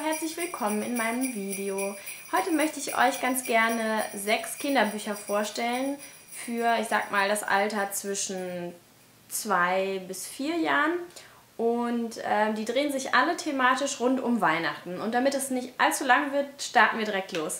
herzlich willkommen in meinem Video. Heute möchte ich euch ganz gerne 6 Kinderbücher vorstellen für, ich sag mal, das Alter zwischen 2 bis 4 Jahren. Und die drehen sich alle thematisch rund um Weihnachten. Und damit es nicht allzu lang wird, starten wir direkt los.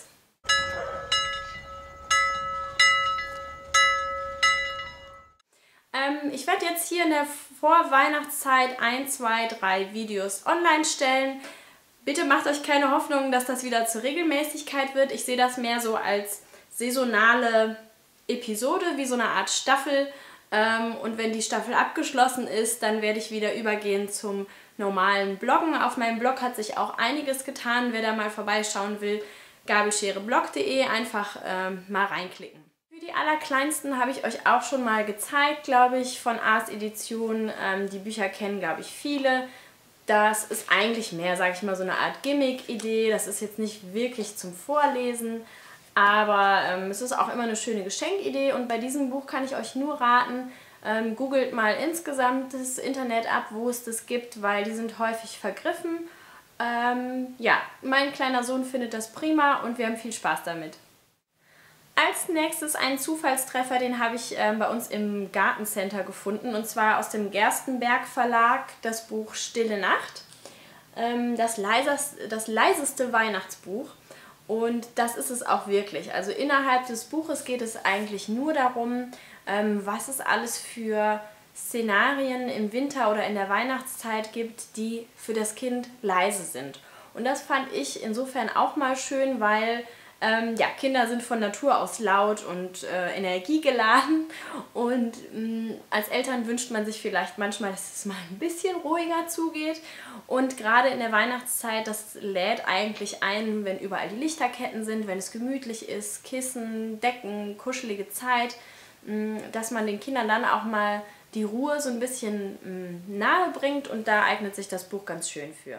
Ich werde jetzt hier in der Vorweihnachtszeit 1, 2, 3 Videos online stellen. Bitte macht euch keine Hoffnung, dass das wieder zur Regelmäßigkeit wird. Ich sehe das mehr so als saisonale Episode, wie so eine Art Staffel. Und wenn die Staffel abgeschlossen ist, dann werde ich wieder übergehen zum normalen Bloggen. Auf meinem Blog hat sich auch einiges getan. Wer da mal vorbeischauen will, gabelschereblog.de, einfach mal reinklicken. Für die Allerkleinsten habe ich euch auch schon mal gezeigt, glaube ich, von Ars Edition. Die Bücher kennen, glaube ich, viele. Das ist eigentlich mehr, sage ich mal, so eine Art Gimmick-Idee. Das ist jetzt nicht wirklich zum Vorlesen, aber es ist auch immer eine schöne Geschenkidee. Und bei diesem Buch kann ich euch nur raten, googelt mal insgesamt das Internet ab, wo es das gibt, weil die sind häufig vergriffen. Ja, mein kleiner Sohn findet das prima und wir haben viel Spaß damit. Als nächstes einen Zufallstreffer, den habe ich bei uns im Gartencenter gefunden, und zwar aus dem Gerstenberg Verlag, das Buch Stille Nacht, das leiseste Weihnachtsbuch, und das ist es auch wirklich. Also innerhalb des Buches geht es eigentlich nur darum, was es alles für Szenarien im Winter oder in der Weihnachtszeit gibt, die für das Kind leise sind. Und das fand ich insofern auch mal schön, weil ja, Kinder sind von Natur aus laut und energiegeladen, und als Eltern wünscht man sich vielleicht manchmal, dass es mal ein bisschen ruhiger zugeht, und gerade in der Weihnachtszeit, das lädt eigentlich ein, wenn überall die Lichterketten sind, wenn es gemütlich ist, Kissen, Decken, kuschelige Zeit, dass man den Kindern dann auch mal die Ruhe so ein bisschen nahe bringt, und da eignet sich das Buch ganz schön für.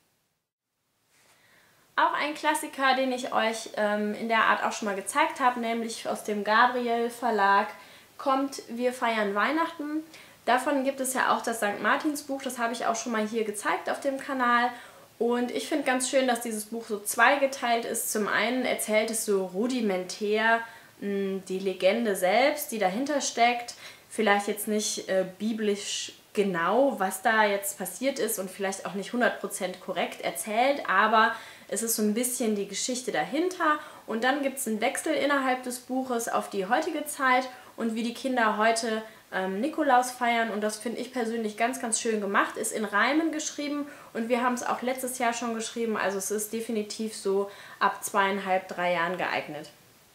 Auch ein Klassiker, den ich euch in der Art auch schon mal gezeigt habe, nämlich aus dem Gabriel Verlag, kommt Wir feiern Weihnachten. Davon gibt es ja auch das St. Martins Buch, das habe ich auch schon mal hier gezeigt auf dem Kanal. Und ich finde ganz schön, dass dieses Buch so zweigeteilt ist. Zum einen erzählt es so rudimentär die Legende selbst, die dahinter steckt. Vielleicht jetzt nicht biblisch genau, was da jetzt passiert ist, und vielleicht auch nicht 100% korrekt erzählt, aber es ist so ein bisschen die Geschichte dahinter, und dann gibt es einen Wechsel innerhalb des Buches auf die heutige Zeit und wie die Kinder heute Nikolaus feiern, und das finde ich persönlich ganz, ganz schön gemacht. Ist in Reimen geschrieben, und wir haben es auch letztes Jahr schon geschrieben, also es ist definitiv so ab 2,5, 3 Jahren geeignet.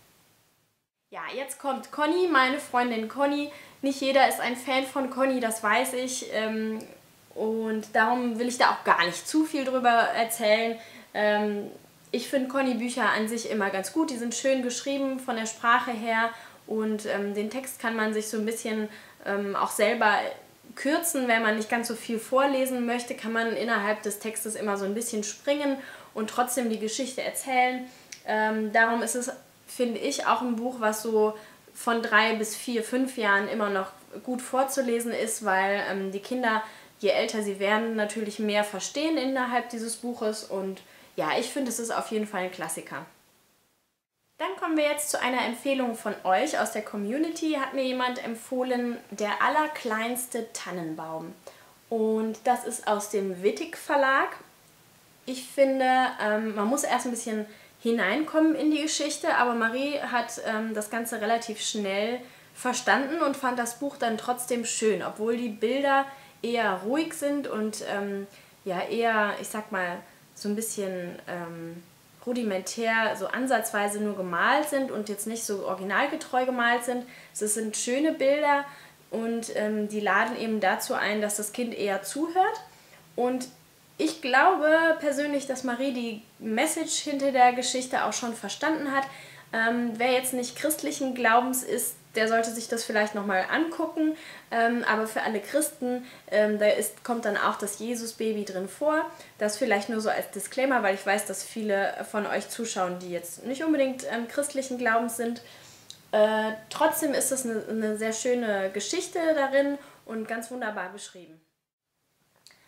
Ja, jetzt kommt Conny, meine Freundin Conny. Nicht jeder ist ein Fan von Conny, das weiß ich, und darum will ich da auch gar nicht zu viel drüber erzählen. Ich finde Conny-Bücher an sich immer ganz gut, die sind schön geschrieben von der Sprache her, und den Text kann man sich so ein bisschen auch selber kürzen. Wenn man nicht ganz so viel vorlesen möchte, kann man innerhalb des Textes immer so ein bisschen springen und trotzdem die Geschichte erzählen. Darum ist es, finde ich, auch ein Buch, was so von 3 bis 4, 5 Jahren immer noch gut vorzulesen ist, weil die Kinder, je älter sie werden, natürlich mehr verstehen innerhalb dieses Buches, und ja, ich finde, es ist auf jeden Fall ein Klassiker. Dann kommen wir jetzt zu einer Empfehlung von euch aus der Community. Hat mir jemand empfohlen, Der allerkleinste Tannenbaum. Und das ist aus dem Wittig Verlag. Ich finde, man muss erst ein bisschen hineinkommen in die Geschichte, aber Marie hat das Ganze relativ schnell verstanden und fand das Buch dann trotzdem schön, obwohl die Bilder eher ruhig sind und ja, eher, ich sag mal, so ein bisschen rudimentär, so ansatzweise nur gemalt sind und jetzt nicht so originalgetreu gemalt sind. Es sind schöne Bilder, und die laden eben dazu ein, dass das Kind eher zuhört. Und ich glaube persönlich, dass Marie die Message hinter der Geschichte auch schon verstanden hat. Wer jetzt nicht christlichen Glaubens ist, der sollte sich das vielleicht nochmal angucken. Aber für alle Christen, kommt dann auch das Jesus-Baby drin vor. Das vielleicht nur so als Disclaimer, weil ich weiß, dass viele von euch zuschauen, die jetzt nicht unbedingt christlichen Glaubens sind. Trotzdem ist es eine sehr schöne Geschichte darin und ganz wunderbar beschrieben.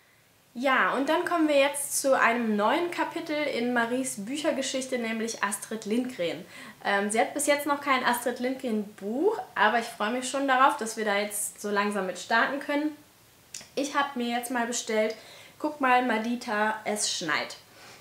Ja, und dann kommen wir jetzt zu einem neuen Kapitel in Maries Büchergeschichte, nämlich Astrid Lindgren. Sie hat bis jetzt noch kein Astrid Lindgren Buch, aber ich freue mich schon darauf, dass wir da jetzt so langsam mit starten können. Ich habe mir jetzt mal bestellt, guck mal Madita, es schneit.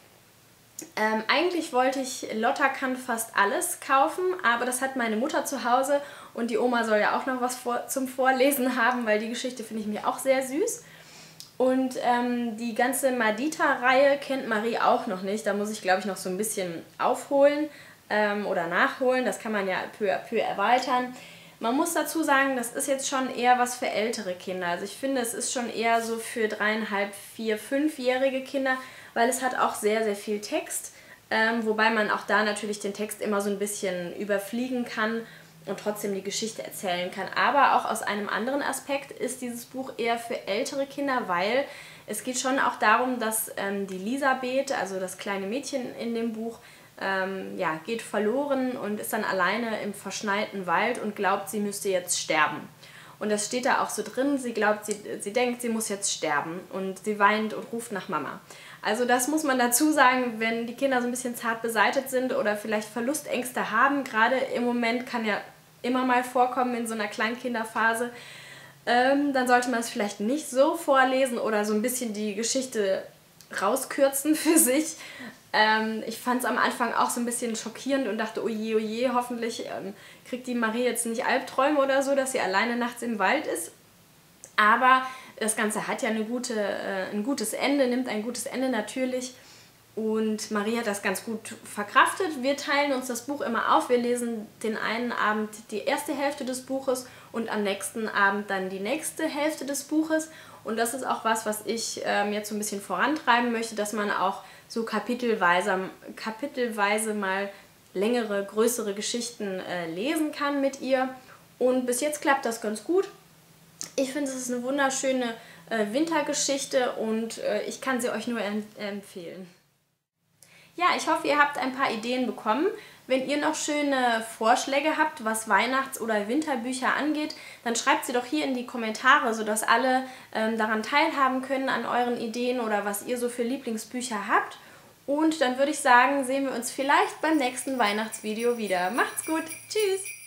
Eigentlich wollte ich Lotta kann fast alles kaufen, aber das hat meine Mutter zu Hause und die Oma soll ja auch noch was zum Vorlesen haben, weil die Geschichte finde ich mir auch sehr süß. Und die ganze Madita-Reihe kennt Marie auch noch nicht, da muss ich glaube ich noch so ein bisschen aufholen oder nachholen, das kann man ja peu à peu erweitern. Man muss dazu sagen, das ist jetzt schon eher was für ältere Kinder. Also ich finde, es ist schon eher so für 3,5, 4, 5-jährige Kinder, weil es hat auch sehr, sehr viel Text, wobei man auch da natürlich den Text immer so ein bisschen überfliegen kann und trotzdem die Geschichte erzählen kann. Aber auch aus einem anderen Aspekt ist dieses Buch eher für ältere Kinder, weil es geht schon auch darum, dass die Elisabeth, also das kleine Mädchen in dem Buch, geht verloren und ist dann alleine im verschneiten Wald und glaubt, sie müsste jetzt sterben. Und das steht da auch so drin, sie denkt, sie muss jetzt sterben und sie weint und ruft nach Mama. Also das muss man dazu sagen, wenn die Kinder so ein bisschen zart beseitigt sind oder vielleicht Verlustängste haben, gerade im Moment kann ja immer mal vorkommen in so einer Kleinkinderphase, dann sollte man es vielleicht nicht so vorlesen oder so ein bisschen die Geschichte rauskürzen für sich. Ich fand es am Anfang auch so ein bisschen schockierend und dachte, oje, hoffentlich kriegt die Marie jetzt nicht Albträume oder so, dass sie alleine nachts im Wald ist. Aber das Ganze hat ja ein gutes Ende, nimmt ein gutes Ende natürlich. Und Marie hat das ganz gut verkraftet. Wir teilen uns das Buch immer auf. Wir lesen den einen Abend die erste Hälfte des Buches und am nächsten Abend dann die nächste Hälfte des Buches. Und das ist auch was ich jetzt so ein bisschen vorantreiben möchte, dass man auch so kapitelweise mal längere, größere Geschichten lesen kann mit ihr. Und bis jetzt klappt das ganz gut. Ich finde, es ist eine wunderschöne Wintergeschichte und ich kann sie euch nur empfehlen. Ja, ich hoffe, ihr habt ein paar Ideen bekommen. Wenn ihr noch schöne Vorschläge habt, was Weihnachts- oder Winterbücher angeht, dann schreibt sie doch hier in die Kommentare, sodass alle daran teilhaben können an euren Ideen oder was ihr so für Lieblingsbücher habt. Und dann würde ich sagen, sehen wir uns vielleicht beim nächsten Weihnachtsvideo wieder. Macht's gut, tschüss!